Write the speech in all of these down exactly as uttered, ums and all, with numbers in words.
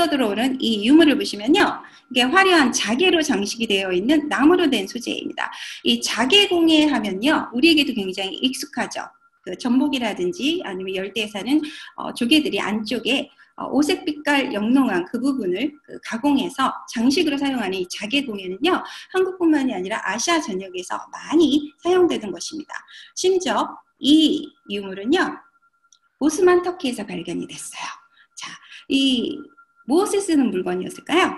기어 들어오는 이 유물을 보시면요. 이게 화려한 자개로 장식이 되어 있는 나무로 된 소재입니다. 이 자개공예 하면요. 우리에게도 굉장히 익숙하죠. 그 전복이라든지 아니면 열대에 사는 어, 조개들이 안쪽에 어, 오색 빛깔 영롱한 그 부분을 그 가공해서 장식으로 사용하는 이 자개공예는요. 한국뿐만이 아니라 아시아 전역에서 많이 사용되는 것입니다. 심지어 이 유물은요. 오스만 터키에서 발견이 됐어요. 자, 이 무엇에 쓰는 물건이었을까요?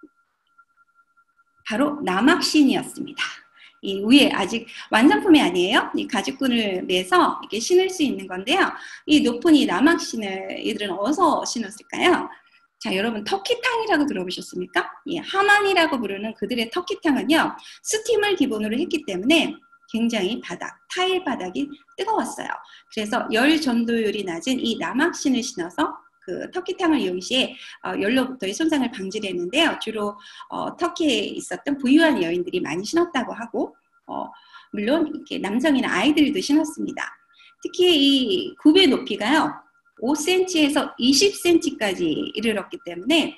바로 남악신이었습니다. 이 위에 아직 완성품이 아니에요. 이 가죽끈을 매서 이렇게 신을 수 있는 건데요. 이 높은 이 남악신을 이들은 어디서 신었을까요? 자, 여러분 터키탕이라고 들어보셨습니까? 이 하만이라고 부르는 그들의 터키탕은요. 스팀을 기본으로 했기 때문에 굉장히 바닥, 타일 바닥이 뜨거웠어요. 그래서 열 전도율이 낮은 이 남악신을 신어서 그 터키탕을 이용 시에 어, 연로부터의 손상을 방지를 했는데요. 주로 어, 터키에 있었던 부유한 여인들이 많이 신었다고 하고 어, 물론 이렇게 남성이나 아이들도 신었습니다. 특히 이 굽의 높이가요. 오 센티미터에서 이십 센티미터까지 이르렀기 때문에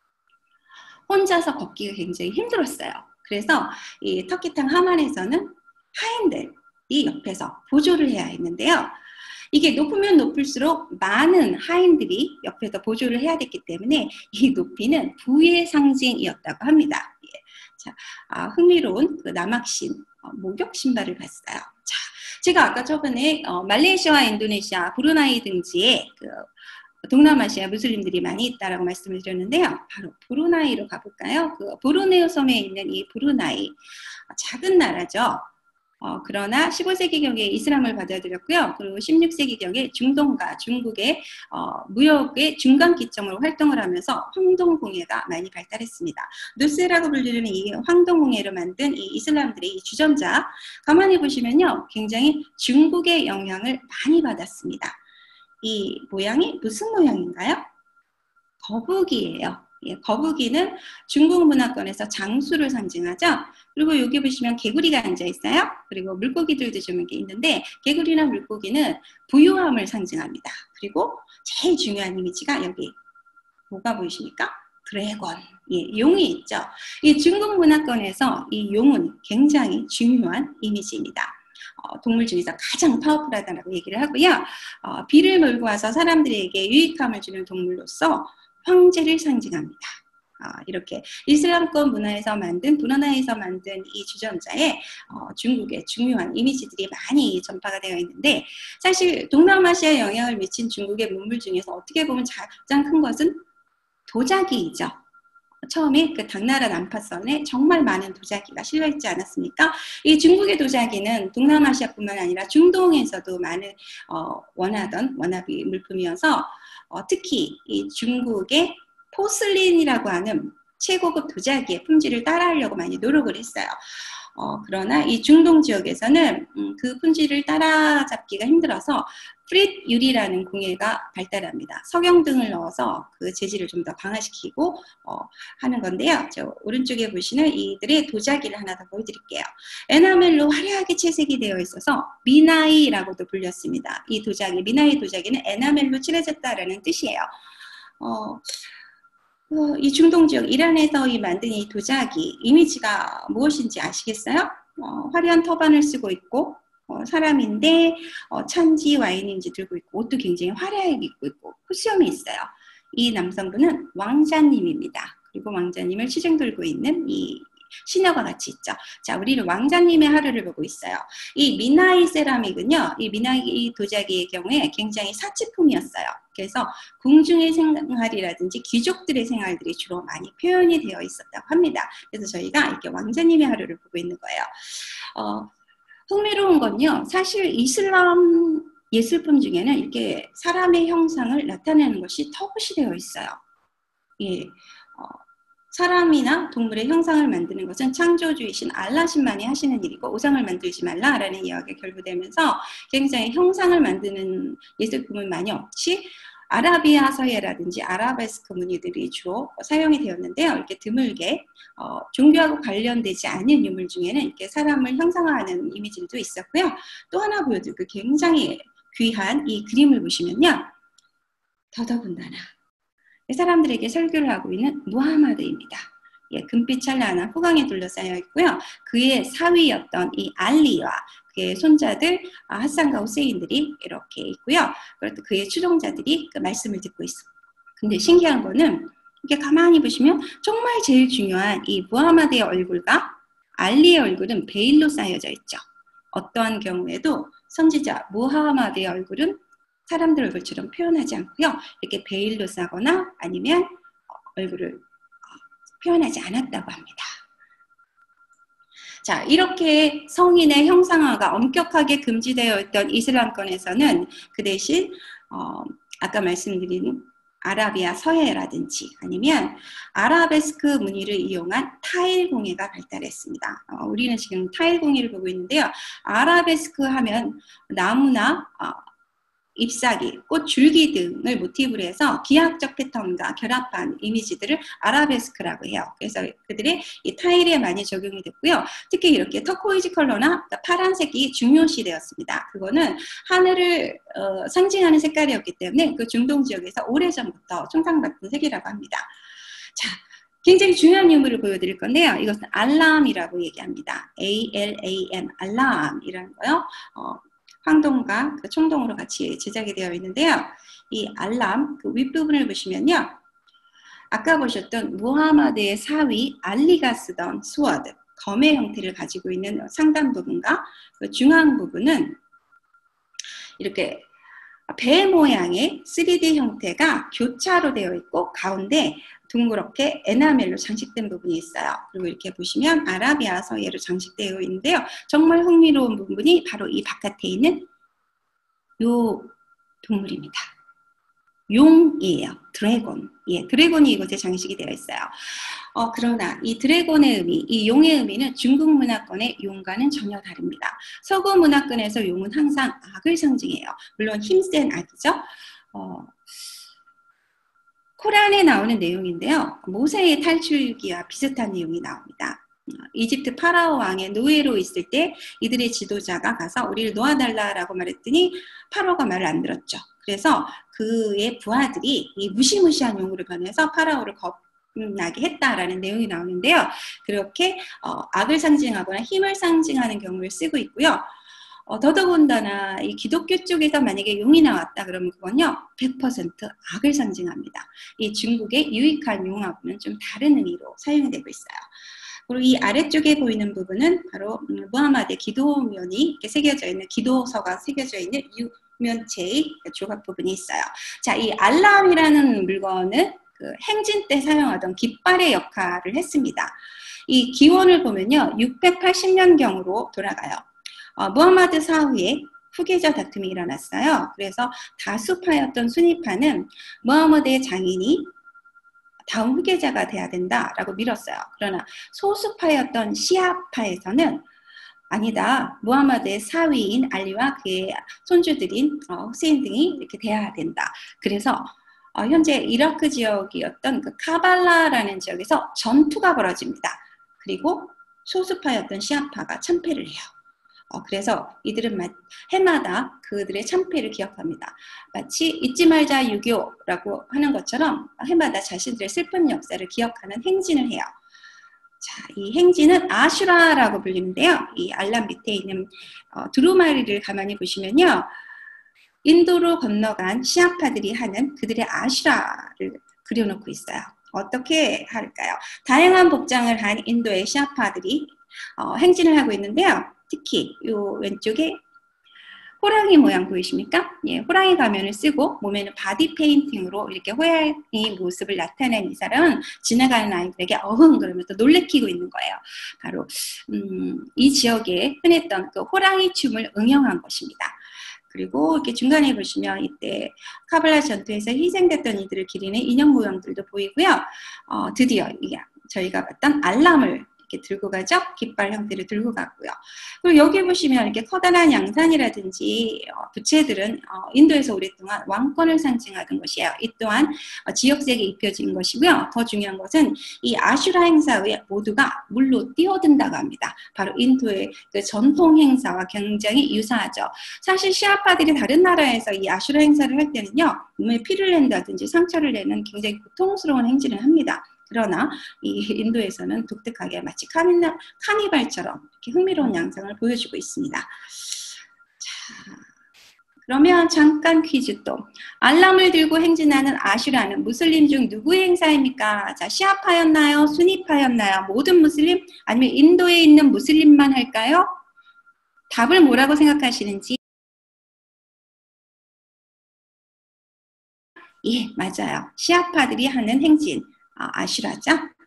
혼자서 걷기가 굉장히 힘들었어요. 그래서 이 터키탕 하만에서는 하인들이 옆에서 보조를 해야 했는데요. 이게 높으면 높을수록 많은 하인들이 옆에서 보조를 해야 됐기 때문에 이 높이는 부의 상징이었다고 합니다. 예. 자, 아, 흥미로운 그 남악신 어, 목욕 신발을 봤어요. 자, 제가 아까 저번에 어, 말레이시아와 인도네시아, 브루나이 등지에 그 동남아시아 무슬림들이 많이 있다라고 말씀을 드렸는데요. 바로 브루나이로 가볼까요? 그 브루네오 섬에 있는 이 브루나이 어, 작은 나라죠. 어, 그러나 십오 세기경에 이슬람을 받아들였고요. 그리고 십육 세기경에 중동과 중국의 어, 무역의 중간 기점으로 활동을 하면서 황동공예가 많이 발달했습니다. 누스라고 불리는 이 황동공예를 만든 이 이슬람들의 이 주전자 가만히 보시면요. 굉장히 중국의 영향을 많이 받았습니다. 이 모양이 무슨 모양인가요? 거북이에요. 예, 거북이는 중국 문화권에서 장수를 상징하죠. 그리고 여기 보시면 개구리가 앉아 있어요. 그리고 물고기들도 좀 이렇게 있는데 개구리나 물고기는 부유함을 상징합니다. 그리고 제일 중요한 이미지가 여기 뭐가 보이십니까? 드래곤, 예, 용이 있죠. 이 중국 문화권에서 이 용은 굉장히 중요한 이미지입니다. 어, 동물 중에서 가장 파워풀하다고 얘기를 하고요. 어, 비를 몰고 와서 사람들에게 유익함을 주는 동물로서 황제를 상징합니다. 어, 이렇게 이슬람권 문화에서 만든 브루나이에서 만든 이 주전자에 어, 중국의 중요한 이미지들이 많이 전파가 되어 있는데 사실 동남아시아에 영향을 미친 중국의 문물 중에서 어떻게 보면 가장 큰 것은 도자기이죠. 처음에 그 당나라 난파선에 정말 많은 도자기가 실려있지 않았습니까? 이 중국의 도자기는 동남아시아뿐만 아니라 중동에서도 많은 어, 원하던 원합이 물품이어서 어, 특히 이 중국의 포슬린이라고 하는 최고급 도자기의 품질을 따라하려고 많이 노력을 했어요. 어, 그러나 이 중동 지역에서는 음, 그 품질을 따라잡기가 힘들어서 프릿 유리라는 공예가 발달합니다. 석영등을 넣어서 그 재질을 좀 더 강화시키고 어, 하는 건데요. 저 오른쪽에 보시는 이들의 도자기를 하나 더 보여드릴게요. 에나멜로 화려하게 채색이 되어 있어서 미나이라고도 불렸습니다. 이 도자기, 미나이 도자기는 에나멜로 칠해졌다라는 뜻이에요. 어, 어, 이 중동 지역 이란에서 이 만든 이 도자기 이미지가 무엇인지 아시겠어요? 어, 화려한 터반을 쓰고 있고 어, 사람인데 어, 찬지 와인인지 들고 있고 옷도 굉장히 화려하게 입고 있고 코스염이 있어요. 이 남성분은 왕자님입니다. 그리고 왕자님을 치중 들고 있는 이 시녀가 같이 있죠. 자, 우리는 왕자님의 하루를 보고 있어요. 이 미나이 세라믹은요, 이 미나이 도자기의 경우에 굉장히 사치품이었어요. 그래서 궁중의 생활이라든지 귀족들의 생활들이 주로 많이 표현이 되어 있었다고 합니다. 그래서 저희가 이렇게 왕자님의 하루를 보고 있는 거예요. 어, 흥미로운 건요, 사실 이슬람 예술품 중에는 이렇게 사람의 형상을 나타내는 것이 터붓이 되어 있어요. 예. 어, 사람이나 동물의 형상을 만드는 것은 창조주이신 알라신만이 하시는 일이고 우상을 만들지 말라라는 이야기가 결부되면서 굉장히 형상을 만드는 예술품은 많이 없이 아라비아 서예라든지 아라베스크 무늬들이 주로 사용이 되었는데요. 이렇게 드물게 어, 종교하고 관련되지 않은 유물 중에는 이렇게 사람을 형상화하는 이미지도 있었고요. 또 하나 보여드릴게요. 굉장히 귀한 이 그림을 보시면요. 더더군다나 사람들에게 설교를 하고 있는 무하마드입니다. 예, 금빛 찬란한 후광에 둘러싸여 있고요. 그의 사위였던 이 알리와 그의 손자들 하산과 후세인들이 이렇게 있고요. 그리고 그의 추종자들이 그 말씀을 듣고 있습니다. 근데 신기한 거는 이렇게 가만히 보시면 정말 제일 중요한 이 무하마드의 얼굴과 알리의 얼굴은 베일로 쌓여져 있죠. 어떠한 경우에도 선지자 무하마드의 얼굴은 사람들 얼굴처럼 표현하지 않고요. 이렇게 베일로 싸거나 아니면 얼굴을 표현하지 않았다고 합니다. 자, 이렇게 성인의 형상화가 엄격하게 금지되어 있던 이슬람권에서는 그 대신 어, 아까 말씀드린 아라비아 서예라든지 아니면 아라베스크 무늬를 이용한 타일 공예가 발달했습니다. 어, 우리는 지금 타일 공예를 보고 있는데요. 아라베스크 하면 나무나 어, 잎사귀, 꽃 줄기 등을 모티브로 해서 기하학적 패턴과 결합한 이미지들을 아라베스크라고 해요. 그래서 그들의 이 타일에 많이 적용이 됐고요. 특히 이렇게 터코이즈 컬러나 파란색이 중요시되었습니다. 그거는 하늘을 어, 상징하는 색깔이었기 때문에 그 중동 지역에서 오래전부터 총상받던 색이라고 합니다. 자, 굉장히 중요한 유물을 보여드릴 건데요. 이것은 알람이라고 얘기합니다. 에이 엘 에이 엠, 알람이라는 거요. 어, 황동과 그 청동으로 같이 제작이 되어 있는데요. 이 알람, 그 윗부분을 보시면요. 아까 보셨던 무하마드의 사위 알리가 쓰던 스워드, 검의 형태를 가지고 있는 상단 부분과 그 중앙 부분은 이렇게 배 모양의 쓰리디 형태가 교차로 되어 있고 가운데 둥그렇게 에나멜로 장식된 부분이 있어요. 그리고 이렇게 보시면 아라비아 서예로 장식되어 있는데요. 정말 흥미로운 부분이 바로 이 바깥에 있는 요 동물입니다. 용이에요. 드래곤. 예, 드래곤이 이곳에 장식이 되어 있어요. 어, 그러나 이 드래곤의 의미, 이 용의 의미는 중국 문화권의 용과는 전혀 다릅니다. 서구 문화권에서 용은 항상 악을 상징해요. 물론 힘센 악이죠. 어, 코란에 나오는 내용인데요. 모세의 탈출기와 비슷한 내용이 나옵니다. 이집트 파라오 왕의 노예로 있을 때 이들의 지도자가 가서 우리를 놓아달라라고 말했더니 파라오가 말을 안 들었죠. 그래서 그의 부하들이 이 무시무시한 용으로 변해서 파라오를 겁나게 했다라는 내용이 나오는데요. 그렇게 어, 악을 상징하거나 힘을 상징하는 경우를 쓰고 있고요. 어, 더더군다나 이 기독교 쪽에서 만약에 용이 나왔다 그러면 그건요 백 퍼센트 악을 상징합니다. 이 중국의 유익한 용하고는 좀 다른 의미로 사용되고 있어요. 그리고 이 아래쪽에 보이는 부분은 바로 무하마드의 기도면이 이렇게 새겨져 있는 기도서가 새겨져 있는 유면체의 조각 부분이 있어요. 자, 이 알람이라는 물건은 그 행진 때 사용하던 깃발의 역할을 했습니다. 이 기원을 보면요 육백팔십 년경으로 돌아가요. 어, 무하마드 사후에 후계자 다툼이 일어났어요. 그래서 다수파였던 수니파는 무하마드의 장인이 다음 후계자가 돼야 된다라고 밀었어요. 그러나 소수파였던 시아파에서는 아니다. 무하마드의 사위인 알리와 그의 손주들인 어, 후세인 등이 이렇게 돼야 된다. 그래서 어, 현재 이라크 지역이었던 그 카발라라는 지역에서 전투가 벌어집니다. 그리고 소수파였던 시아파가 참패를 해요. 어, 그래서 이들은 해마다 그들의 참패를 기억합니다. 마치 잊지 말자 유교라고 하는 것처럼 해마다 자신들의 슬픈 역사를 기억하는 행진을 해요. 자, 이 행진은 아슈라라고 불리는데요. 이 알람 밑에 있는 어, 두루마리를 가만히 보시면요. 인도로 건너간 시아파들이 하는 그들의 아슈라를 그려놓고 있어요. 어떻게 할까요? 다양한 복장을 한 인도의 시아파들이 어, 행진을 하고 있는데요. 특히 요 왼쪽에 호랑이 모양 보이십니까? 예, 호랑이 가면을 쓰고 몸에는 바디 페인팅으로 이렇게 호랑이 모습을 나타낸 이 사람은 지나가는 아이들에게 어흥 그러면서 놀래키고 있는 거예요. 바로 음, 이 지역에 흔했던 그 호랑이 춤을 응용한 것입니다. 그리고 이렇게 중간에 보시면 이때 카발라 전투에서 희생됐던 이들을 기리는 인형 모형들도 보이고요. 어, 드디어 저희가 봤던 알람을 이렇게 들고 가죠. 깃발 형태를 들고 가고요. 그리고 여기 보시면 이렇게 커다란 양산이라든지 어, 부채들은 어, 인도에서 오랫동안 왕권을 상징하던 것이에요. 이 또한 어, 지역색이 입혀진 것이고요. 더 중요한 것은 이 아슈라 행사에 모두가 물로 뛰어든다고 합니다. 바로 인도의 그 전통 행사와 굉장히 유사하죠. 사실 시아파들이 다른 나라에서 이 아슈라 행사를 할 때는요, 몸에 피를 낸다든지 상처를 내는 굉장히 고통스러운 행진을 합니다. 그러나 이 인도에서는 독특하게 마치 카니나, 카니발처럼 이렇게 흥미로운 양상을 보여주고 있습니다. 자, 그러면 잠깐 퀴즈 또. 알람을 들고 행진하는 아슈라는 무슬림 중 누구의 행사입니까? 자, 시아파였나요? 수니파였나요? 모든 무슬림? 아니면 인도에 있는 무슬림만 할까요? 답을 뭐라고 생각하시는지? 예, 맞아요. 시아파들이 하는 행진, 아, 아슈라죠.